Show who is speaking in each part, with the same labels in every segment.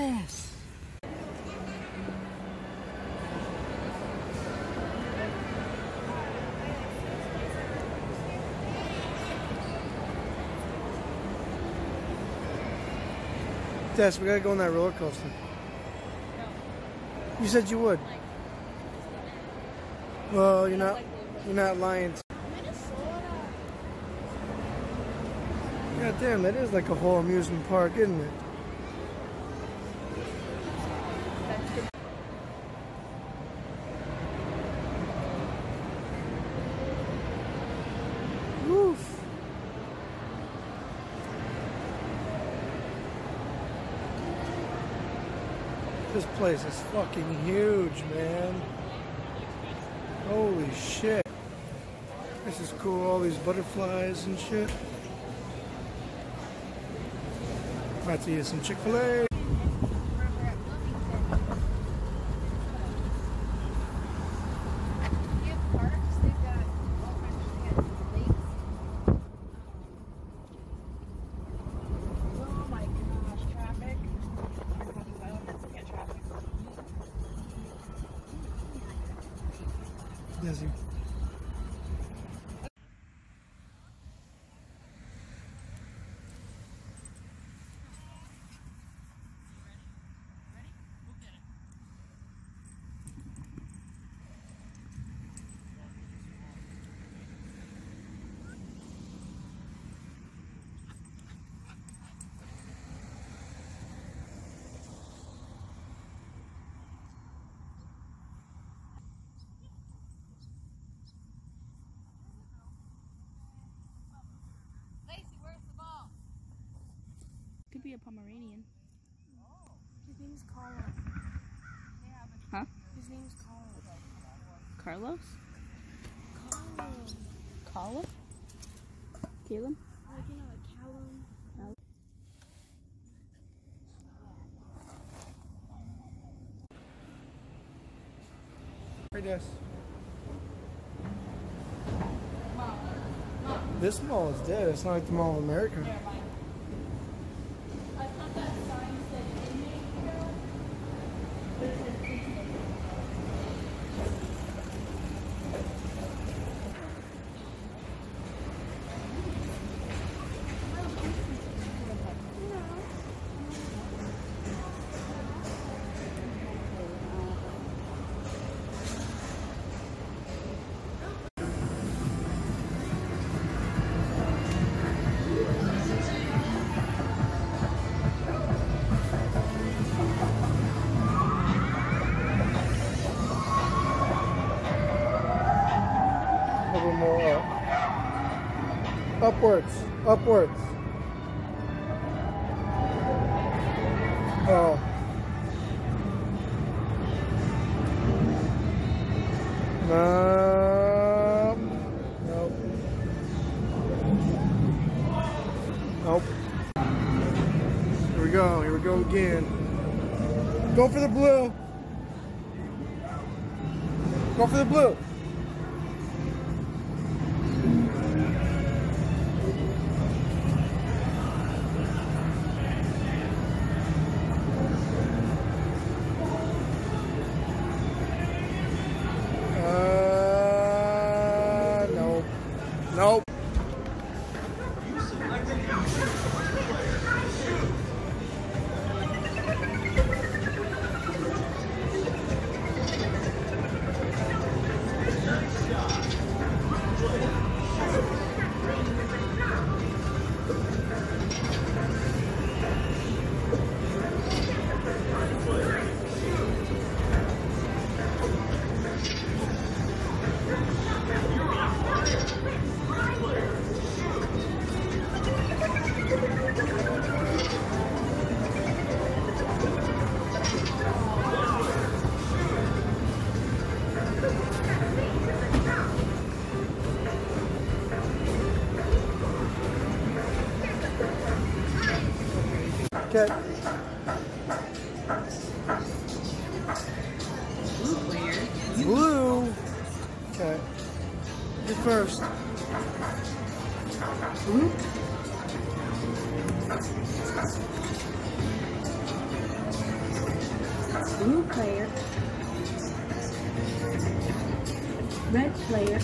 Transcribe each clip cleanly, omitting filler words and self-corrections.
Speaker 1: this. Des, we gotta go on that roller coaster. You said you would. Well, you're not lying. God damn, that is like a whole amusement park, isn't it? Woof. This place is fucking huge, man. Holy shit. This is cool, all these butterflies and shit. About to eat some Chick-fil-A. Desy.
Speaker 2: Could be a Pomeranian.
Speaker 3: His name's Carlos.
Speaker 2: Huh?
Speaker 3: His name's Carlos.
Speaker 2: Carlos?
Speaker 3: Carlos.
Speaker 2: Caleb? Caleb?
Speaker 3: Like, you know, like Callum.
Speaker 2: No.
Speaker 1: Hey, Des. This mall is dead. It's not like the Mall of America. More upwards, upwards. Oh. Nope. Nope. Here we go again. Go for the blue. Go for the blue. Nope. Okay. Blue. Okay. You first.
Speaker 2: Blue player. Red player.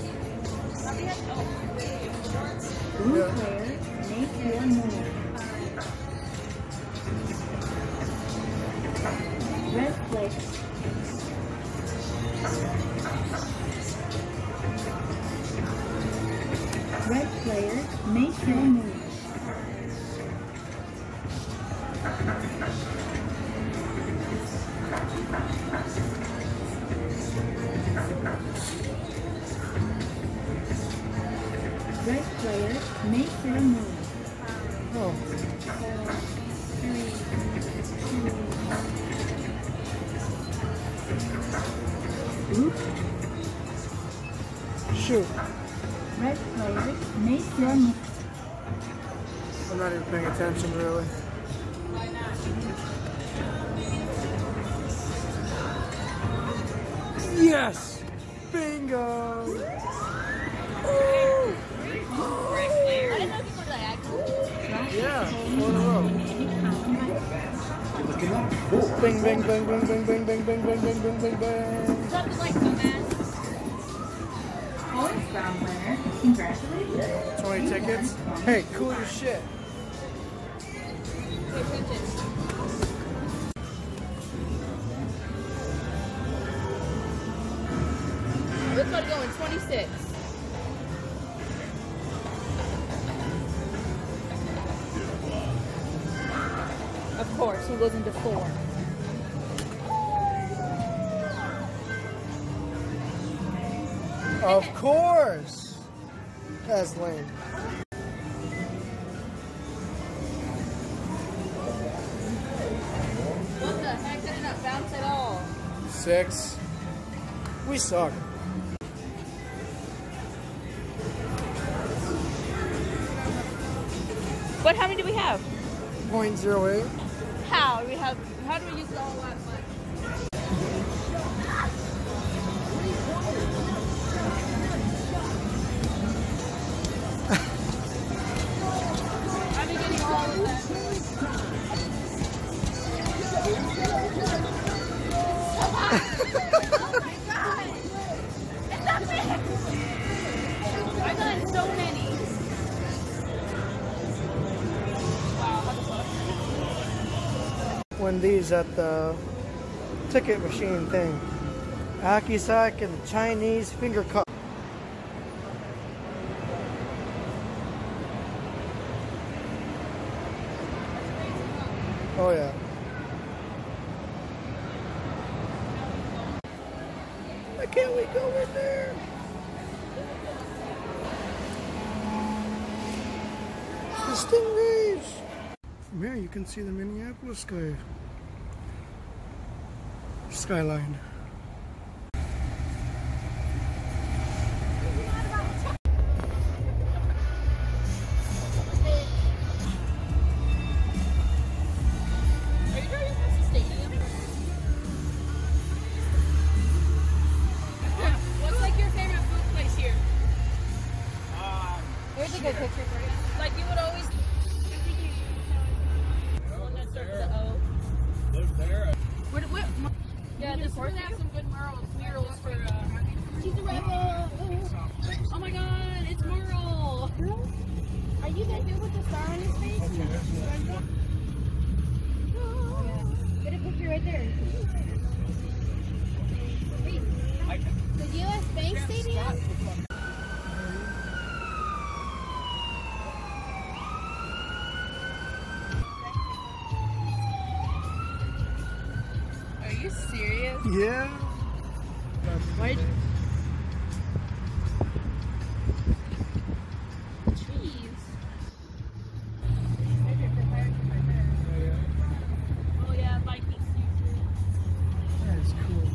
Speaker 2: Blue player, make your move. Red player. Red player, make your move. Red player, make your move.
Speaker 1: Oh.
Speaker 2: 4, 3, 2. Blue.
Speaker 1: Shoot.
Speaker 2: Red player, make your move.
Speaker 1: I'm not even paying attention, really. Yes! Bingo! Yeah, 4 in a row. Bing, bing, bing, bing, bing, bing, bing, bing, bing, bing, bing, bing, bing.
Speaker 2: Something like dumbass. Fourth round winner. Congratulations.
Speaker 1: 20 tickets? Hey, cool as shit.
Speaker 2: This one's going 26. Of course, who goes into 4?
Speaker 1: Of course! That's lame.
Speaker 2: What the heck? Did it not bounce at all?
Speaker 1: 6. We suck.
Speaker 2: What? How many do we have?
Speaker 1: 0.08.
Speaker 2: How? How do we use it all that much? I'm getting all of that. Oh my god! It's not fair! I've done so many.
Speaker 1: Win these at the ticket machine thing. Hacky sack and the Chinese finger cup. Oh yeah. Why can't we go in there? The stingrays. From here you can see the Minneapolis skyline.
Speaker 2: What's like your favorite food place here? Here's a good picture for you. Like you would always. One that starts with the O.
Speaker 4: Live there.
Speaker 2: Yeah, this would have some good murals for.
Speaker 3: She's a rebel.
Speaker 2: Oh my God, it's Merle.
Speaker 3: Are you that dude with the star on his face? Get a picture right there. The U.S. Bank Stadium?
Speaker 2: Are you serious?
Speaker 1: Yeah.
Speaker 2: Why? Cheese. Oh yeah, Vikings future.
Speaker 1: That's cool.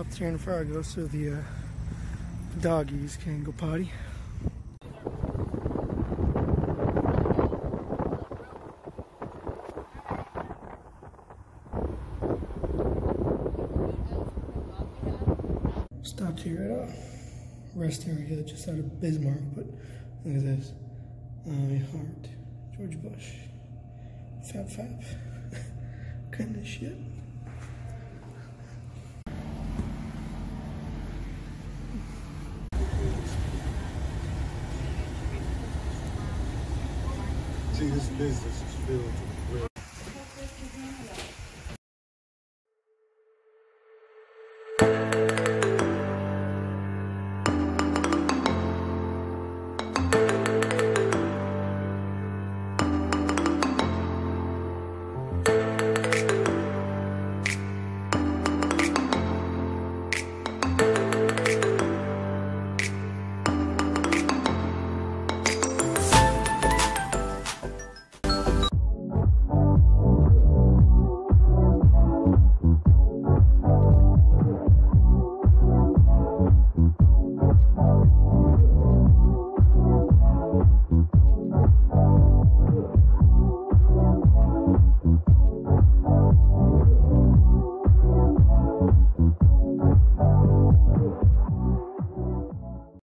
Speaker 1: bathrooms here in Fargo so the doggies can go potty. Stopped here at a rest area just out of Bismarck, but look at this. I heart George Bush. Fap fap. Kind of shit.
Speaker 4: See, this business is filled with